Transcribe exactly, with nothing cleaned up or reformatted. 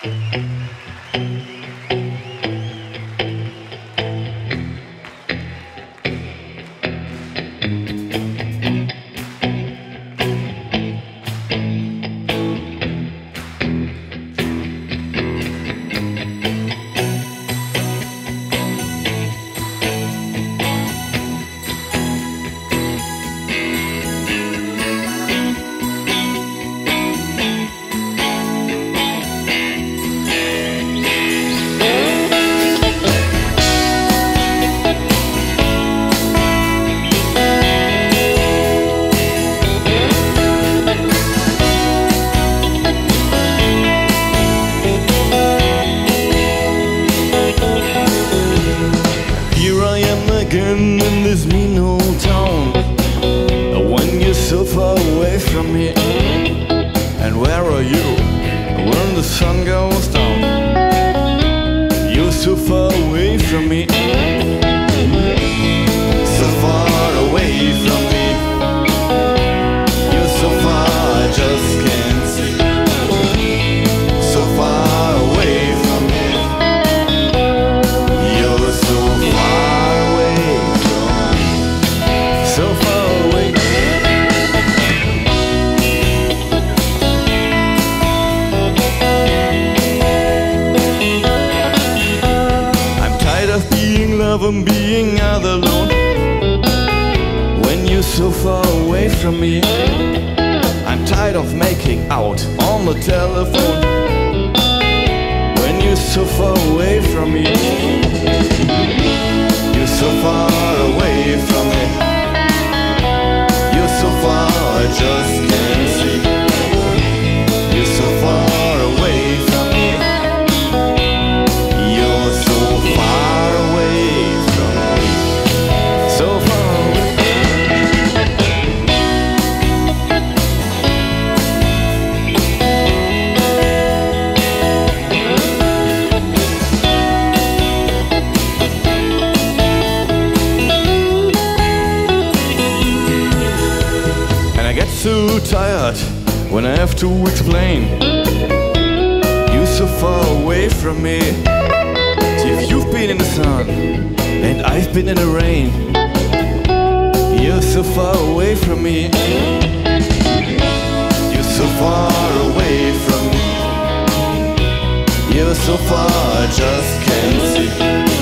Again in this mean old town, when you're so far away from me. And where are you when the sun goes down? You're so far away from me, so far away from me. You're so far I just can't see. So far away from me. You're so far so far away. I'm tired of being loved and being out alone. When you're so far away from me, I'm tired of making out on the telephone. When you're so far away from me, you're so far away from me. So far I just can't see. You're so far away from me. You're so far away from me. So far away. So tired when I have to explain. You're so far away from me. If you've been in the sun and I've been in the rain, you're so far away from me. You're so far away from me. You're so far I just can't see.